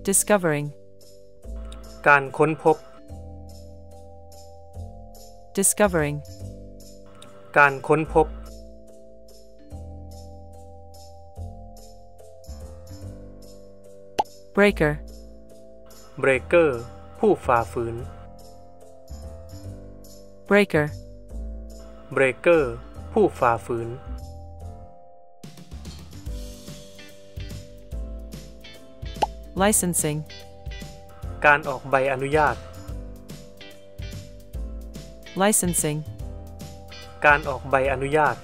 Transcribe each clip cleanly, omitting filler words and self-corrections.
discovering การค้นพบ discovering การค้นพบ breaker breaker ผู้ฝ่าฝืน breaker breaker ผู้ฝ่าฝืน licensing การออกใบอนุญาต licensing การออกใบอนุญาต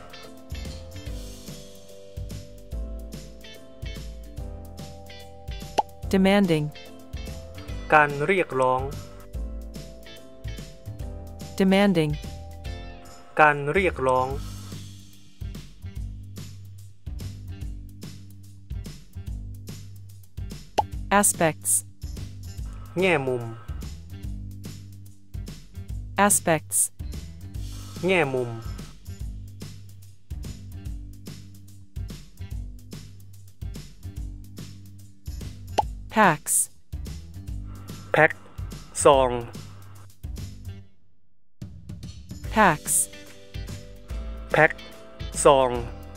demanding การเรียกร้อง demanding การเรียกร้อง aspects แง่มุม aspects แง่มุม packs แพ็คซอง packs แพ็คซอง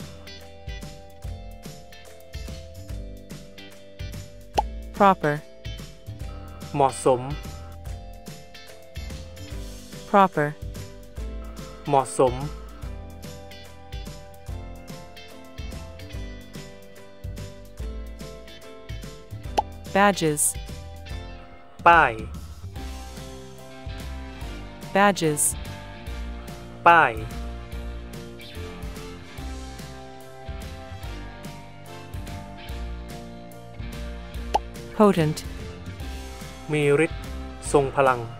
proper เหมาะสม proper เหมาะสม badges ป้าย badges ป้าย potent มีฤทธิ์ทรงพลัง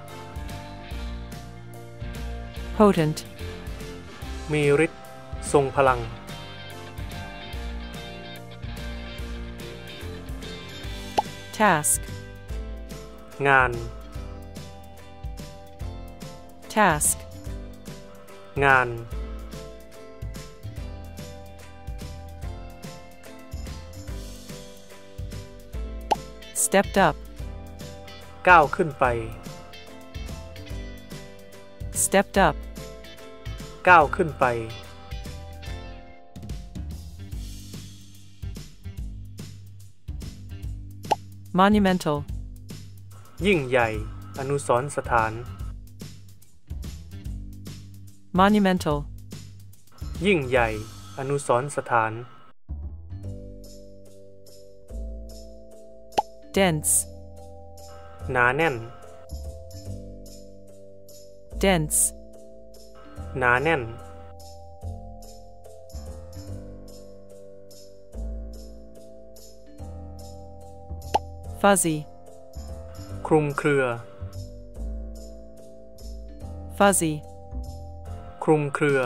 potent มีฤทธิ์ทรงพลัง task งาน task งาน stepped up ก้าวขึ้นไป stepped up ก้าวขึ้นไป monumental ยิ่งใหญ่อนุสรณ์สถาน monumental ยิ่งใหญ่อนุสรณ์สถาน dense หนาแน่น dense หนาแน่น fuzzy คลุมเครือ fuzzy คลุมเครือ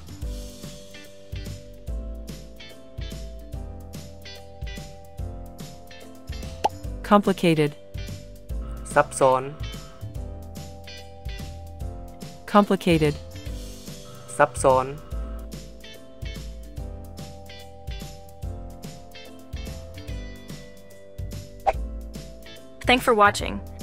complicated ซับซ้อน complicated ซับซ้อน Thanks for watching.